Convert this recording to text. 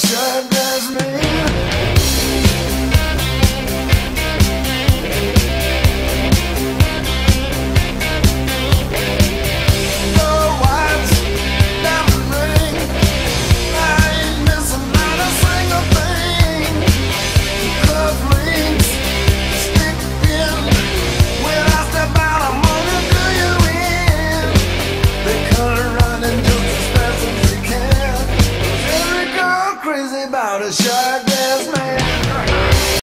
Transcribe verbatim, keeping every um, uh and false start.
shirt dress mean? Gold watch, diamond ring, I ain't missing not a single thing. Cuff links, stick pin, when I step out I'm gonna do you in. They come running just as fast as they can. Every girl crazy about a shirt.